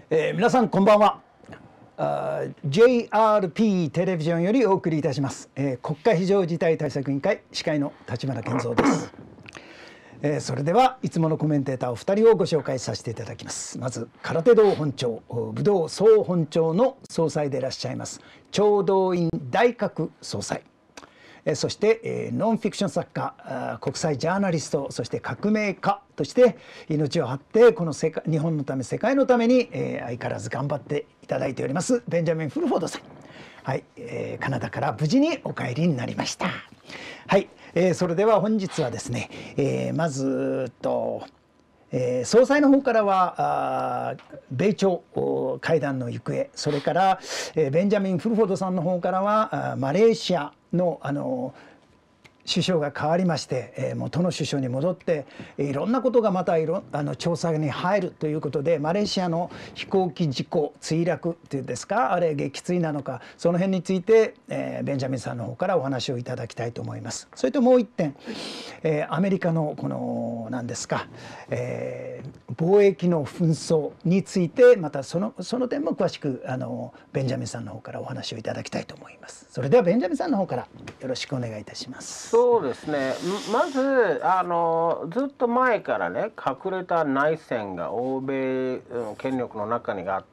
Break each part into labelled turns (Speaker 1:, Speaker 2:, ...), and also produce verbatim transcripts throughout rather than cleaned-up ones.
Speaker 1: えー、皆さんこんばんは。あ ジェイアールピー テレビジョンよりお送りいたします、えー、国家非常事態対策委員会司会の立花健三です、えー、それではいつものコメンテーターお二人をご紹介させていただきます。まず空手道本庁武道総本庁の総裁でいらっしゃいます長道院大覚総裁、えー、そして、えー、ノンフィクション作家、国際ジャーナリスト、そして革命家として命を張ってこの世界日本のため世界のために、えー、相変わらず頑張っていただいておりますベンジャミン・フルフォードさん、はい、えー、カナダから無事にお帰りになりました。はい、えー、それでは本日はですね、えー、まずと、えー、総裁の方からは米朝会談の行方、それから、えー、ベンジャミン・フルフォードさんの方からはマレーシアのあの首相が変わりまして、えー、元の首相に戻っていろんなことがまたいろあの調査に入るということで、マレーシアの飛行機事故墜落っていうんですか、あれ撃墜なのか、その辺について、えー、ベンジャミンさんの方からお話をいただきたいと思います。それともう一点、えー、アメリカのこの何ですか、えー、貿易の紛争についてまたそのその点も詳しくあのベンジャミンさんの方からお話をいただきたいと思います。それではベンジャミンさんの方からよろしくお願いいたします。
Speaker 2: そうですね、まずあのずっと前からね、隠れた内戦が欧米権力の中にあって、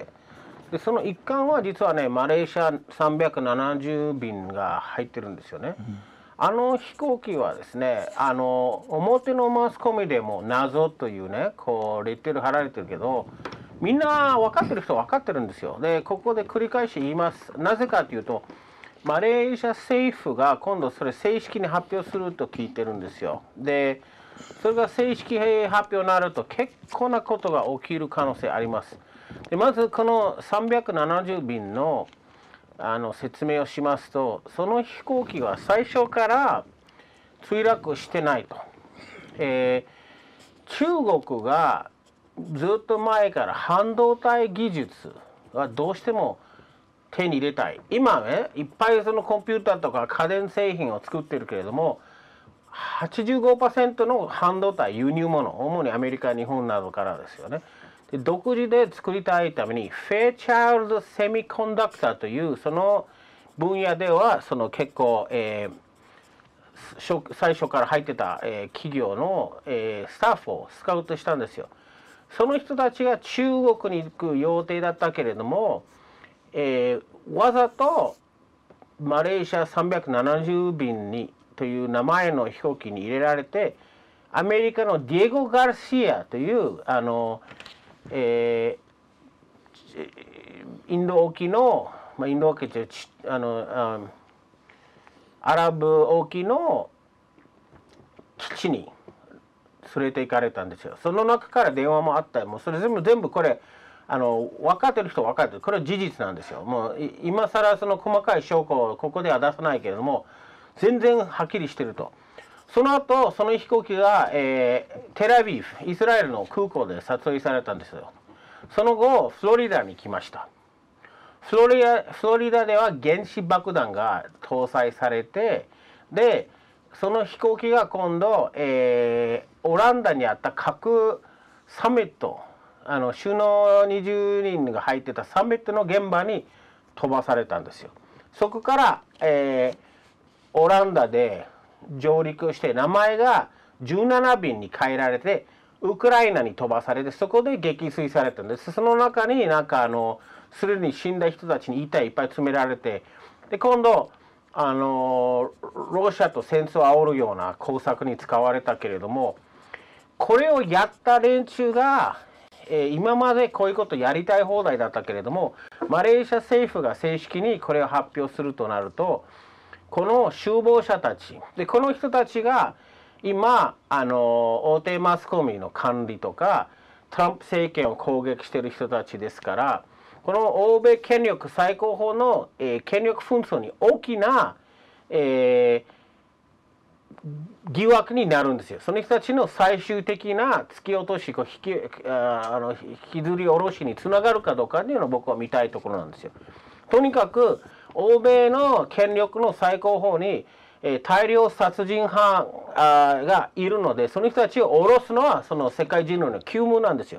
Speaker 2: でその一環は実はね、マレーシアさんびゃくななじゅうびんが入ってるんですよね。うん、あの飛行機はですね、あの表のマスコミでも謎というね、こうレッテル貼られてるけど、みんな分かってる人は分かってるんですよ。でここで繰り返し言います。なぜかというと、マレーシア政府が今度それ正式に発表すると聞いてるんですよ。でそれが正式発表になると結構なことが起きる可能性あります。でまずこのさんびゃくななじゅうびんのあの説明をしますと、その飛行機は最初から墜落してないと。えー、中国がずっと前から半導体技術はどうしても手に入れたい。今ね、いっぱいそのコンピューターとか家電製品を作ってるけれども、はちじゅうごパーセント の半導体輸入物、主にアメリカ、日本などからですよね。で独自で作りたいために、フェアチャイルド・セミコンダクターというその分野では、その結構、えー、最初から入ってた、えー、企業の、えー、スタッフをスカウトしたんですよ。その人たちが中国に行く予定だったけれども、えー、わざとマレーシアさんびゃくななじゅうびんにという名前の飛行機に入れられて、アメリカのディエゴ・ガルシアというあの、えー、インド沖の、まあ、インド沖というあのあアラブ沖の基地に連れて行かれたんですよ。その中から電話もあったり、もうそれ全部全部これあの分かってる人は分かってる。これは事実なんですよ。もう今更その細かい証拠をここでは出さないけれども、全然はっきりしてると。その後その飛行機が、えー、テルアビブ、イスラエルの空港で撮影されたんですよ。その後フロリダに来ました。フロリダ、フロリダでは原子爆弾が搭載されて、でその飛行機が今度、えー、オランダにあった核サミット、あの首脳にじゅうにんが入ってたサミットの現場に飛ばされたんですよ。そこから、えー、オランダで上陸して、名前がじゅうななびんに変えられてウクライナに飛ばされて、そこで撃墜されたんです。その中になんかあのすでに死んだ人たちに遺体いっぱい詰められて、で今度あのロシアと戦争を煽るような工作に使われたけれども、これをやった連中が今までこういうことやりたい放題だったけれども、マレーシア政府が正式にこれを発表するとなると、この首謀者たちで、この人たちが今あの大手マスコミの管理とかトランプ政権を攻撃している人たちですから、この欧米権力最高峰の、えー、権力紛争に大きな、えー疑惑になるんですよ。その人たちの最終的な突き落とし、こう引きあの引きずり下ろしにつながるかどうかっていうのを僕は見たいところなんですよ。とにかく欧米の権力の最高峰に、えー、大量殺人犯あがいるので、その人たちを下ろすのはその世界人類の急務なんですよ。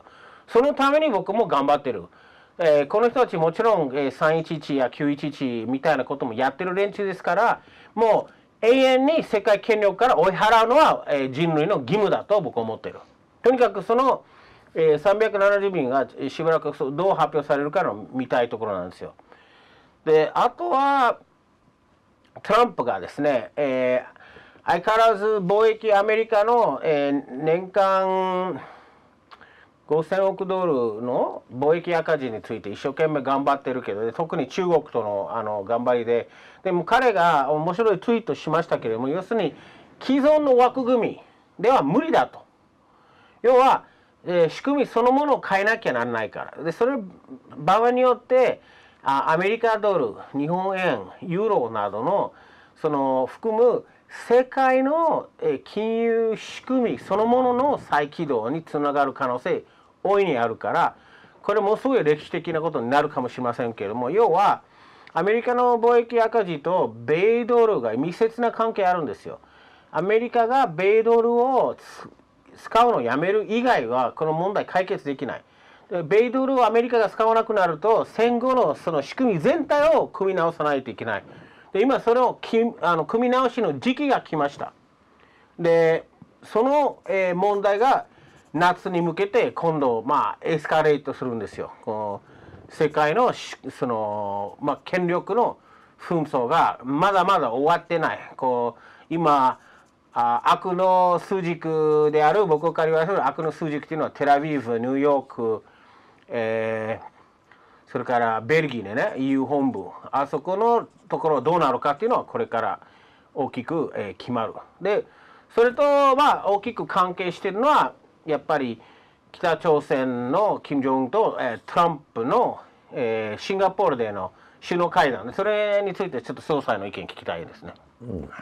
Speaker 2: そのために僕も頑張ってる。えー、この人たちもちろん、えー、さんいちいちやきゅういちいちみたいなこともやってる連中ですから、もう永遠に世界権力から追い払うのは、えー、人類の義務だと僕は思ってる。とにかくその、えー、さんびゃくななじゅうびんがしばらくどう発表されるかの見たいところなんですよ。で、あとはトランプがですね、えー、相変わらず貿易アメリカの、えー、年間ごせんおくドルの貿易赤字について一生懸命頑張ってるけど、特に中国とのあの頑張りで、でも彼が面白いツイートしましたけれども、要するに既存の枠組みでは無理だと。要は、えー、仕組みそのものを変えなきゃならないから。で、それ場合によってあアメリカドル、日本円、ユーロなどのその含む世界の金融仕組みそのものの再起動につながる可能性大いにあるから、これもすごい歴史的なことになるかもしれませんけれども、要はアメリカの貿易赤字と米ドルが密接な関係あるんですよ。アメリカが米ドルを使うのをやめる以外はこの問題解決できない。米ドルをアメリカが使わなくなると戦後のその仕組み全体を組み直さないといけない。で、今それをきあの組み直しの時期が来ました。で、その、えー、問題が夏に向けて今度、まあ、エスカレートするんですよ。この世界のその、まあ、権力の紛争がまだまだ終わってない。こう今あ悪の枢軸である、僕から言わせる悪の枢軸というのはテラビブ、ニューヨーク、えー、それからベルギーでね イーユー 本部、あそこのところどうなるかっていうのはこれから大きく、えー、決まる。で、それとまあ大きく関係しているのはやっぱり北朝鮮の金正恩と、えー、トランプの、えー、シンガポールでの首脳会談、それについてちょっと総裁の意見聞きたいですね。うん、はい、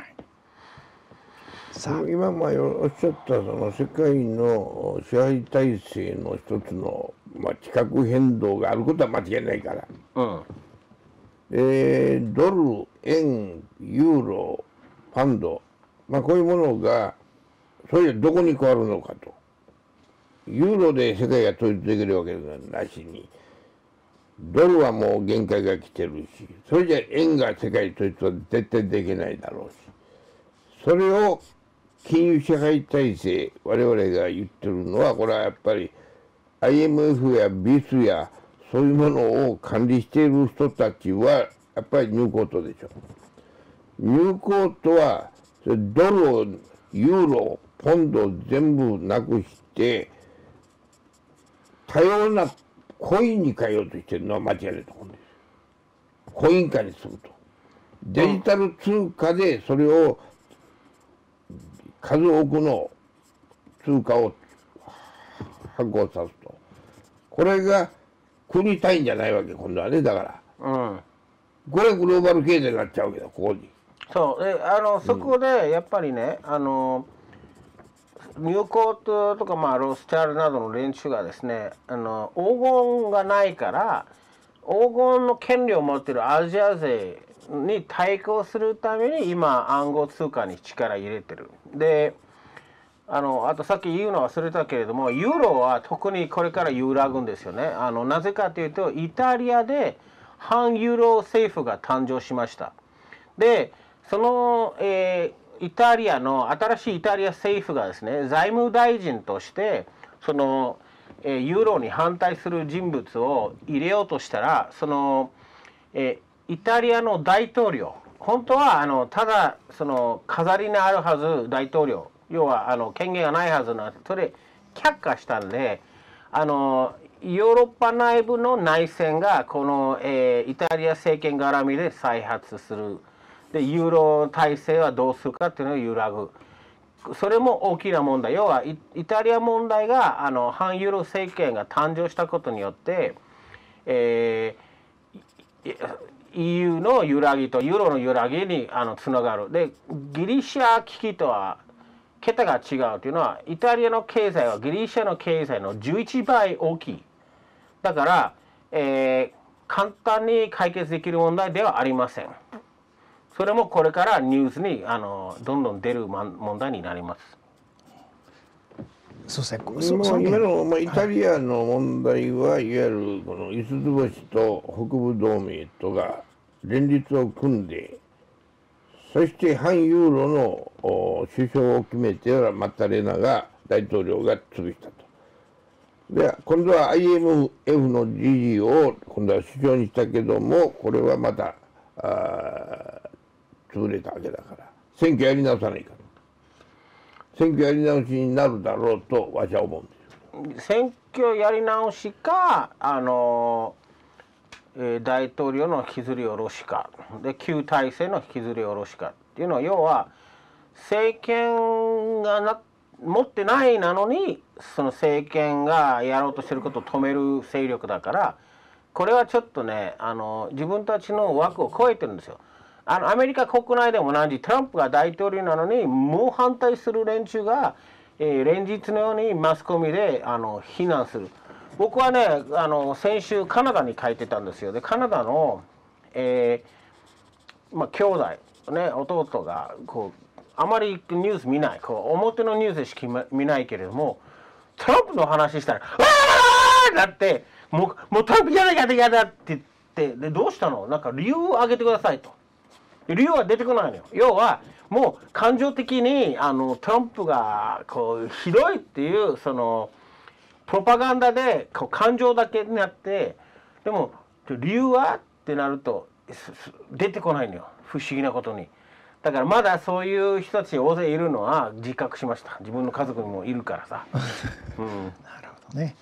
Speaker 3: 今まあおっしゃったその世界の支配体制の一つの、まあ、地殻変動があることは間違いないから、うん、えー、ドル、円、ユーロ、パンド、まあ、こういうものがそれどこに変わるのかと。ユーロで世界が統一できるわけなしに、ドルはもう限界が来てるし、それじゃ円が世界統一は絶対できないだろうし、それを金融社会体制、我々が言ってるのは、これはやっぱり アイエムエフ や ビーエス やそういうものを管理している人たちはやっぱりニューコートでしょ。ニューコートはドルをユーロポンドを全部なくして多様なコインに変えようとしてるのは間違いないと思うんです。コイン化にすると。デジタル通貨でそれを数多くの通貨を発行さすと。これが国単位じゃないわけ、今度はね、だから。うん。これグローバル経済になっちゃうわけだ、ここに。
Speaker 2: そうで、あのそこでやっぱりね、うん、あのニューコートとか、まあ、ロスチャールなどの連中がですね、あの黄金がないから黄金の権利を持っているアジア勢に対抗するために今暗号通貨に力入れてる。で、あのあとさっき言うの忘れたけれども、ユーロは特にこれから揺らぐんですよね。あのなぜかというと、イタリアで反ユーロ政府が誕生しました。で、その、えー、イタリアの新しいイタリア政府がですね、財務大臣としてその、えー、ユーロに反対する人物を入れようとしたら、その、えー、イタリアの大統領、本当はあのただその飾りにあるはず大統領、要はあの権限がないはずな、それ却下したんで、あのヨーロッパ内部の内戦がこの、えー、イタリア政権絡みで再発する。で、ユーロ体制はどうするかっていうのを揺らぐ。それも大きな問題。要はイタリア問題があの反ユーロ政権が誕生したことによって、えー、イーユー の揺らぎとユーロの揺らぎにあのつながる。で、ギリシャ危機とは桁が違うというのは、イタリアの経済はギリシャの経済のじゅういちばい大きい。だから、えー、簡単に解決できる問題ではありません。それもこれからニュースにあのどんどん出る問題になります。
Speaker 1: そうですね。
Speaker 3: まあ、今の、まあ、イタリアの問題は、はい、いわゆるこの五つ星と北部同盟とが連立を組んで、そして反ユーロの首相を決めてマッタレーナが大統領が潰したと。で今度は アイエムエフ の ジージー を今度は首相にしたけども、これはまたあ潰れたわけだから、選挙やり直さないかと。選挙やり直しになるだろうと私は思うんです。
Speaker 2: 選挙やり直しか、あの、えー、大統領の引きずり下ろしかで旧体制の引きずり下ろしかっていうのは、要は政権がな持ってないなのに、その政権がやろうとしてることを止める勢力だから、これはちょっとね、あの自分たちの枠を超えてるんですよ。あのアメリカ国内でも同じ、トランプが大統領なのに猛反対する連中が、えー、連日のようにマスコミであの非難する。僕はね、あの先週カナダに帰ってたんですよ。でカナダの、えーまあ、兄弟、ね、弟がこうあまりニュース見ない、こう表のニュースしか見ないけれども、トランプの話したら「ああ!」だって「もうもうトランプやだやだやだ」って言って、でどうしたの、なんか理由を挙げてくださいと。理由は出てこないのよ。要はもう感情的にあのトランプがこうひどいっていうそのプロパガンダでこう感情だけになって、でも理由はってなると出てこないのよ、不思議なことに。だからまだそういう人たち大勢いるのは自覚しました。自分の家族にもいるからさ、うん、
Speaker 1: なるほどね。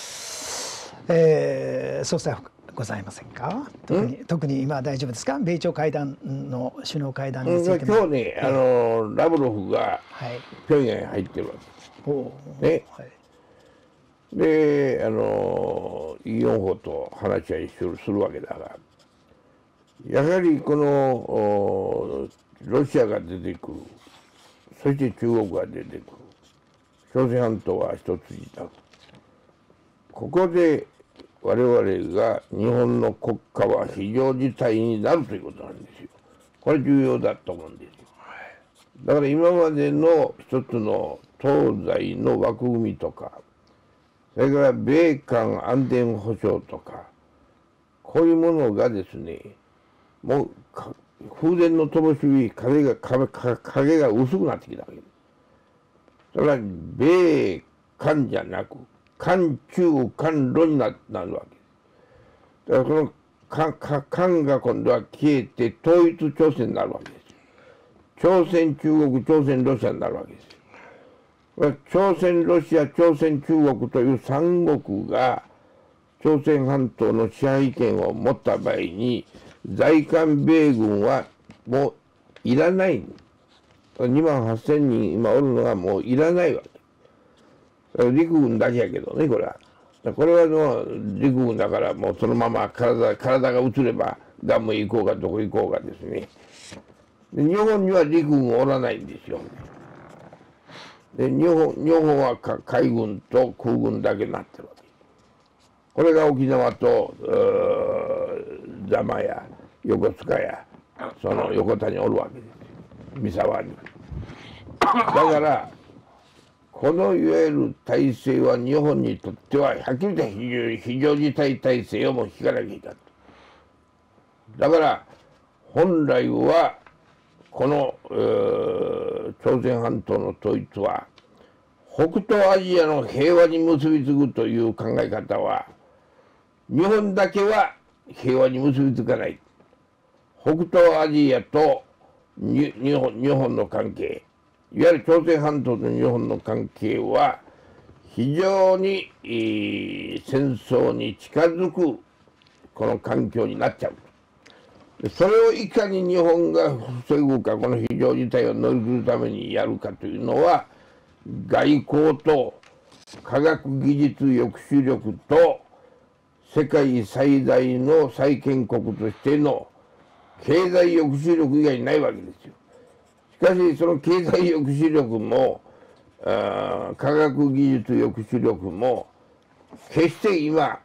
Speaker 1: えー、そうさございませんか。特に特に今大丈夫ですか。米朝会談の首脳会談についても、
Speaker 3: 今日ね、あのラブロフが平壌に入ってるわけです、ね、はい、であのイ・ヨンホと話し合いするするわけだが、やはりこのロシアが出てくる、そして中国が出てくる、朝鮮半島は一筋だ。ここで我々が日本の国家は非常事態になるということなんですよ。これ重要だと思うんですよ。だから今までの一つの東西の枠組みとか、それから米韓安全保障とか、こういうものがですね、もう風前の灯火、風が影が薄くなってきたわけです。だから米韓じゃなく韓中韓ロになるわけです。だからこの韓が今度は消えて統一朝鮮になるわけですよ。朝鮮中国、朝鮮ロシアになるわけですよ。朝鮮ロシア、朝鮮中国という三国が朝鮮半島の支配権を持った場合に、在韓米軍はもういらない。にまんはっせんにん今おるのがもういらないわけ。陸軍だけやけどね、これは。これはもう陸軍だからもうそのまま体、体が移ればガンム行こうかどこ行こうかですね。で日本には陸軍おらないんですよ。で日本、日本は海軍と空軍だけになってるわけ。これが沖縄と座間や横須賀やその横田におるわけですよ、三沢に。だからこのいわゆる体制は日本にとってははっきりと非常事態体制をも引かなきゃいけない。だから本来はこの、えー、朝鮮半島の統一は北東アジアの平和に結びつくという考え方は日本だけは平和に結びつかない。北東アジアと日本、日本の関係、いわゆる朝鮮半島と日本の関係は非常に、えー、戦争に近づくこの環境になっちゃう。それをいかに日本が防ぐか、この非常事態を乗り切るためにやるかというのは、外交と科学技術抑止力と世界最大の債権国としての経済抑止力以外ないわけですよ。しかしその経済抑止力も科学技術抑止力も決して今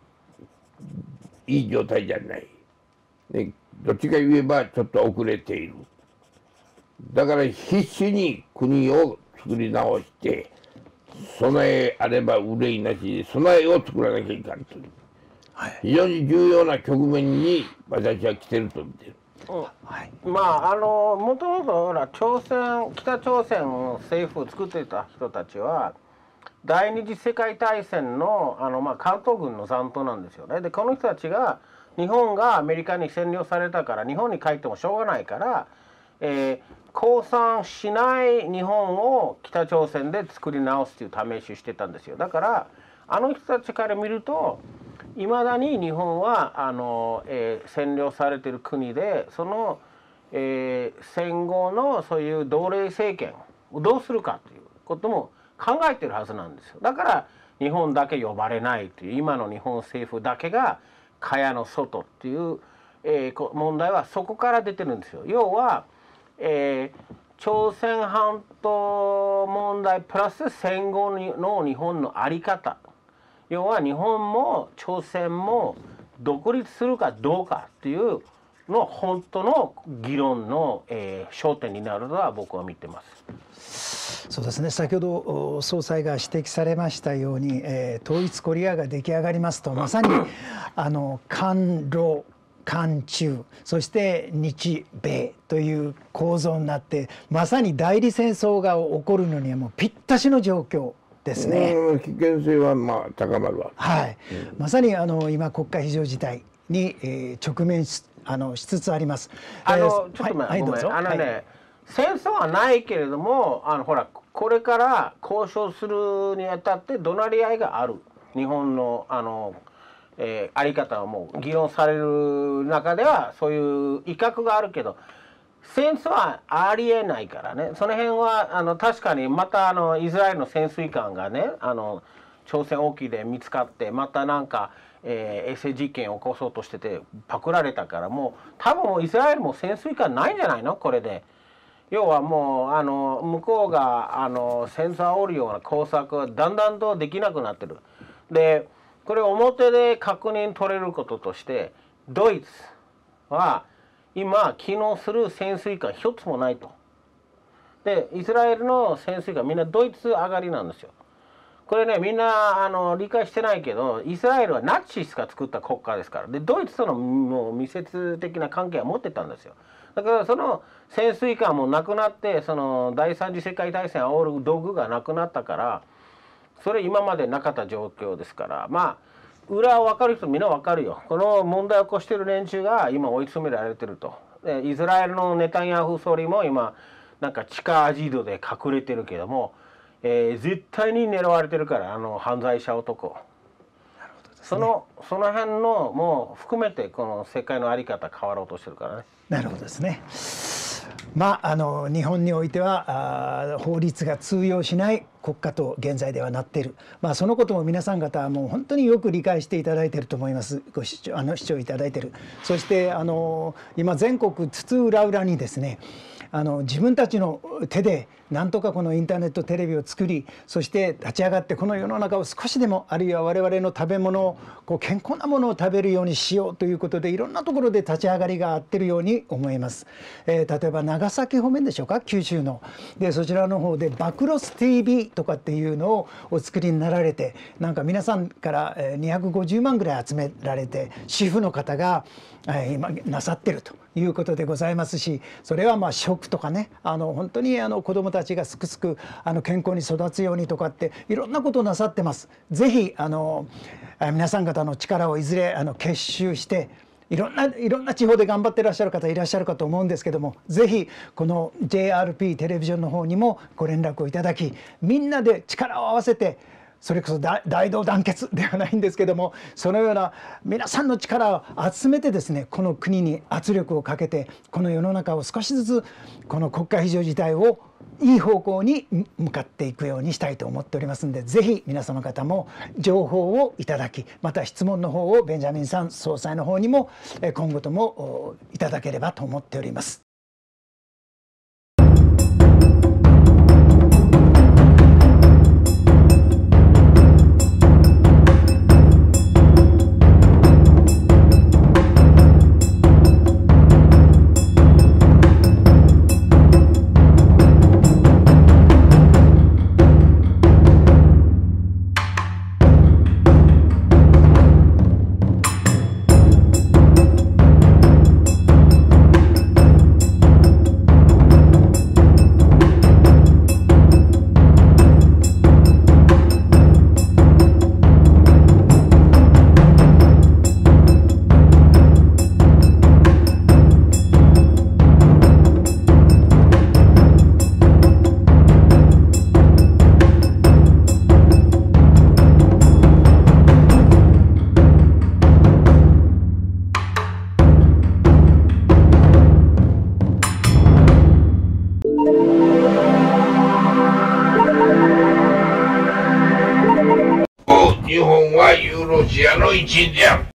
Speaker 3: いい状態じゃない、ね、どっちか言えばちょっと遅れている。だから必死に国を作り直して備えあれば憂いなし、備えを作らなきゃいかんという、
Speaker 1: はい、
Speaker 3: 非常に重要な局面に私は来てると見てる。
Speaker 2: うんはい、まああのもともとほら朝鮮北朝鮮の政府を作っていた人たちは第二次世界大戦のあの、まあ、関東軍の残党なんですよね。でこの人たちが日本がアメリカに占領されたから日本に帰ってもしょうがないから、えー、降参しない日本を北朝鮮で作り直すという試しをしてたんですよ。だからあの人たちから見るといまだに日本はあの、えー、占領されている国でその、えー、戦後のそういう奴隷政権をどうするかということも考えてるはずなんですよ。だから日本だけ呼ばれないという今の日本政府だけが蚊帳の外っていう、えー、問題はそこから出てるんですよ。要は、えー、朝鮮半島問題プラス戦後の日本の在り方、要は日本も朝鮮も独立するかどうかっていうの本当の議論の、えー、焦点になるとは僕は見てます。
Speaker 1: そうですね、先ほど総裁が指摘されましたように、えー、統一コリアが出来上がりますとまさにあの韓ロ韓中そして日米という構造になってまさに代理戦争が起こるのにはもうぴったしの状況ですね。
Speaker 3: 危険性はまあ高まるわ。
Speaker 1: はい、うん、まさにあの今国家非常事態に、えー、直面 し, あのしつつあります。
Speaker 2: あの、えー、ちょっと待って、はい、ごめん、あのね、はい、戦争はないけれどもあのほらこれから交渉するにあたって怒鳴り合いがある日本のあの、えー、あり方はもう議論される中ではそういう威嚇があるけど戦争はありえないからね。その辺はあの確かにまたあのイスラエルの潜水艦がねあの朝鮮沖で見つかってまたなんか、えー、衛星実験を起こそうとしててパクられたからもう多分イスラエルも潜水艦ないんじゃないのこれで。要はもうあの向こうがあの戦争を煽るような工作はだんだんとできなくなってる。でこれ表で確認取れることとしてドイツは今機能する潜水艦一つもないと。でイスラエルの潜水艦みんなドイツ上がりなんですよ。これねみんなあの理解してないけどイスラエルはナチスが作った国家ですから。でドイツとのもう密接的な関係は持ってたんですよ。だからその潜水艦もなくなってその第三次世界大戦を煽る道具がなくなったからそれ今までなかった状況ですからまあ裏を分かる人みんな分かるよ。この問題を起こしている連中が今追い詰められてると。でイスラエルのネタニヤフ総理も今なんか地下アジトで隠れてるけども、えー、絶対に狙われてるからあの犯罪者男。そのその辺のもう含めてこの世界の在り方変わろうとしてるからね。
Speaker 1: なるほどですね。まああの日本においてはあ法律が通用しない国家と現在ではなっている。まあそのことも皆さん方はもう本当によく理解していただいていると思います。ご視聴あの視聴いただいている。そしてあの今全国津々浦々にですね。あの自分たちの手でなんとかこのインターネットテレビを作りそして立ち上がってこの世の中を少しでもあるいは我々の食べ物をこう健康なものを食べるようにしようということでいろんなところで立ち上がりがあってるように思います。えー、例えば長崎方面でしょうか九州のでそちらの方でバクロス ティービー とかっていうのをお作りになられてなんか皆さんからにひゃくごじゅうまんぐらい集められて主婦の方が今なさってるということでございますしそれはまあ食とかねあの本当にあの子どもたちがすくすくあの健康に育つようにとかっていろんなことをなさってます。ぜひあの皆さん方の力をいずれあの結集していろんないろんな地方で頑張ってらっしゃる方いらっしゃるかと思うんですけどもぜひこの ジェイアールピー テレビジョンの方にもご連絡をいただきみんなで力を合わせてそれこそ大同団結ではないんですけどもそのような皆さんの力を集めてですねこの国に圧力をかけてこの世の中を少しずつこの国家非常事態をいい方向に向かっていくようにしたいと思っておりますのでぜひ皆様方も情報をいただきまた質問の方をベンジャミンさん総裁の方にも今後ともいただければと思っております。
Speaker 3: はユーロシアの一員である。